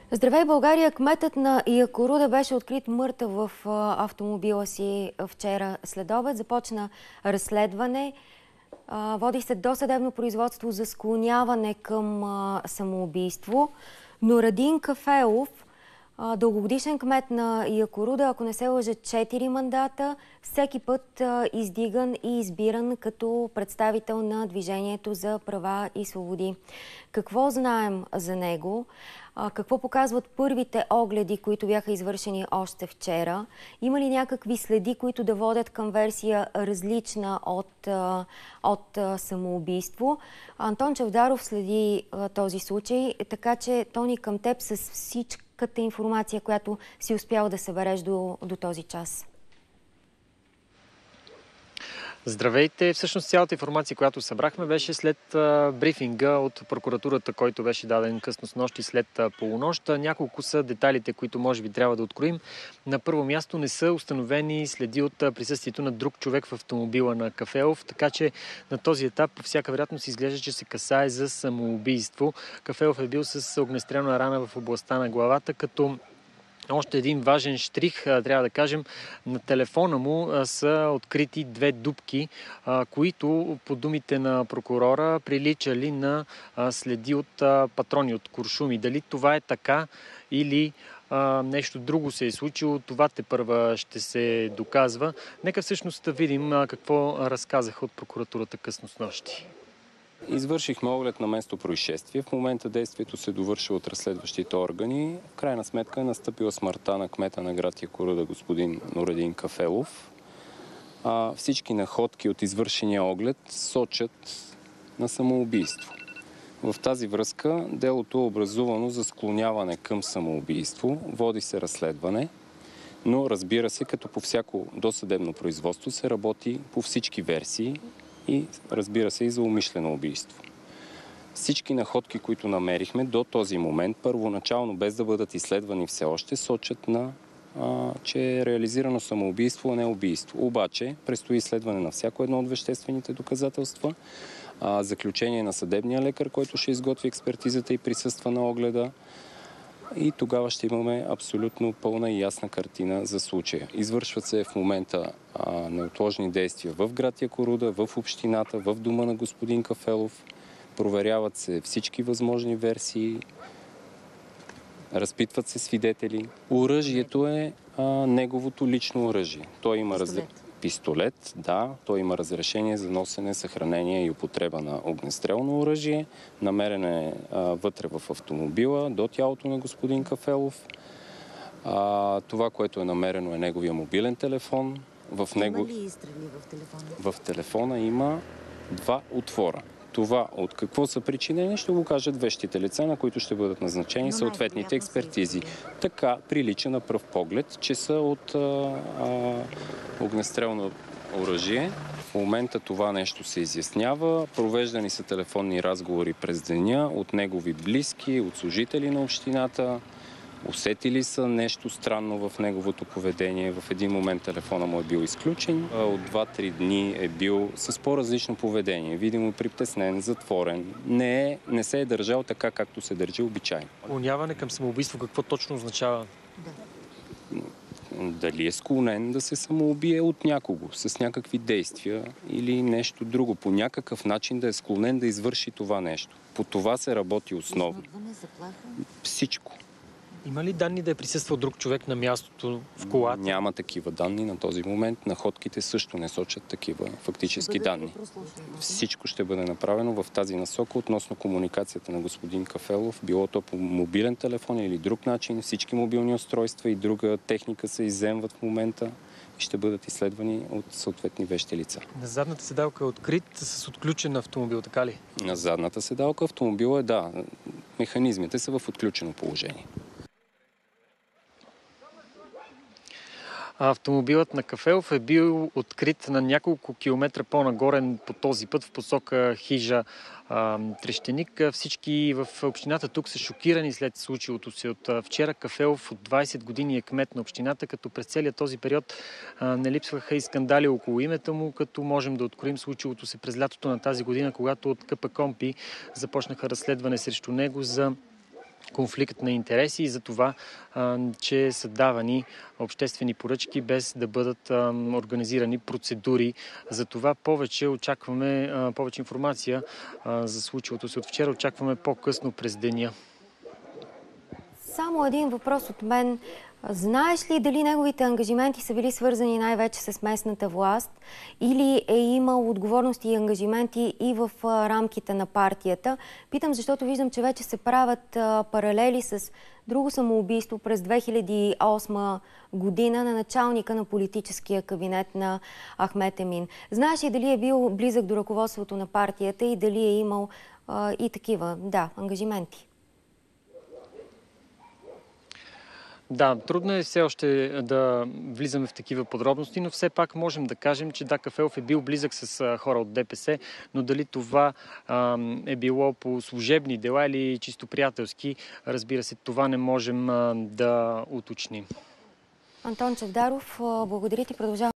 Здравей, България! Кметът на Якоруда беше открит мъртъв в автомобила си вчера следобед. Започна разследване. Води се досъдебно производство за склоняване към самоубийство. Но Радин Кафелов, дългогодишен кмет на Якоруда, ако не се лъжа, 4 мандата, всеки път издиган и избиран като представител на Движението за права и свободи. Какво знаем за него? Какво показват първите огледи, които бяха извършени още вчера? Има ли някакви следи, които да водят към версия различна от самоубийство? Антон Чавдаров следи този случай, така че, Тони, към теб с всичката информация, която си успял да събереш до този час. Здравейте! Всъщност цялата информация, която събрахме, беше след брифинга от прокуратурата, който беше даден късно снощи след полунощ. Няколко са детайлите, които може би трябва да откроим. На първо място не са установени следи от присъствието на друг човек в автомобила на Кафелов, така че на този етап по всяка вероятност изглежда, че се касае за самоубийство. Кафелов е бил с огнестрелна рана в областта на главата, като още един важен штрих, трябва да кажем, на телефона му са открити 2 дупки, които, по думите на прокурора, приличали на следи от патрони, от куршуми. Дали това е така или нещо друго се е случило, това тепърва ще се доказва. Нека всъщност да видим какво разказаха от прокуратурата късно снощи. Извършихме оглед на место происшествие. В момента действието се довършва от разследващите органи. В крайна сметка е настъпила смъртта на кмета на град Якоруда, господин Радин Кафелов. Всички находки от извършения оглед сочат на самоубийство. В тази връзка делото е образувано за склоняване към самоубийство. Води се разследване, но разбира се, като по всяко досъдебно производство се работи по всички версии и разбира се и за умишлено убийство. Всички находки, които намерихме до този момент, първоначално без да бъдат изследвани все още, сочат на, че е реализирано самоубийство, а не убийство. Обаче предстои изследване на всяко едно от веществените доказателства, заключение на съдебния лекар, който ще изготви експертизата и присъства на огледа. И тогава ще имаме абсолютно пълна и ясна картина за случая. Извършват се в момента неотложни действия в град Якоруда, в общината, в дома на господин Кафелов. Проверяват се всички възможни версии, разпитват се свидетели. Оръжието е неговото лично оръжие. Той има пистолет, да, той има разрешение за носене, съхранение и употреба на огнестрелно оръжие. Намерен е вътре в автомобила, до тялото на господин Кафелов. Това, което е намерено, е неговия мобилен телефон. Има ли изстрели в телефона? В телефона има 2 отвора. Това от какво са причинени, ще го кажат вещите лица, на които ще бъдат назначени съответните експертизи. Така прилича на пръв поглед, че са от огнестрелно оръжие. В момента това нещо се изяснява. Провеждани са телефонни разговори през деня от негови близки, от служители на общината. Усетили са нещо странно в неговото поведение. В един момент телефона му е бил изключен. От 2-3 дни е бил с по-различно поведение. Видимо притеснен, затворен. Не се е държал така, както се държи обичайно. Склоняване към самоубийство, какво точно означава? Дали е склонен да се самоубие от някого, с някакви действия или нещо друго. По някакъв начин да е склонен да извърши това нещо. По това се работи основно. Всичко. Има ли данни да е присъствал друг човек на мястото в колата? Няма такива данни на този момент. Находките също не сочат такива фактически данни. Всичко ще бъде направено в тази насока относно комуникацията на господин Кафелов. Било то по мобилен телефон или друг начин. Всички мобилни устройства и друга техника се изземват в момента и ще бъдат изследвани от съответни вещи лица. На задната седалка е открит с отключен автомобил, така ли? На задната седалка автомобила е, да. Механизмите са в отключено положение. Автомобилът на Кафелов е бил открит на няколко километра по-нагоре по този път в посока Хижа Трещеник. Всички в общината тук са шокирани след случилото се от вчера. Кафелов от 20 години е кмет на общината, като през целия този период не липсваха и скандали около името му, като можем да откроим случилото се през лятото на тази година, когато от КПКОНПИ започнаха разследване срещу него за конфликт на интереси и за това, че са давани обществени поръчки без да бъдат организирани процедури. За това повече очакваме, повече информация за случилото се от вчера, очакваме по-късно през деня. Само един въпрос от мен. Знаеш ли дали неговите ангажименти са били свързани най-вече с местната власт или е имал отговорности и ангажименти и в рамките на партията? Питам, защото виждам, че вече се правят паралели с друго самоубийство през 2008 година на началника на политическия кабинет на Ахмет Емин. Знаеш ли дали е бил близък до ръководството на партията и дали е имал и такива, ангажименти? Да, трудно е все още да влизаме в такива подробности, но все пак можем да кажем, че да, Кафелов е бил близък с хора от ДПС, но дали това е било по служебни дела или чисто приятелски, разбира се, това не можем да уточним. Антон Чавдаров, благодаря ти. Продължавам.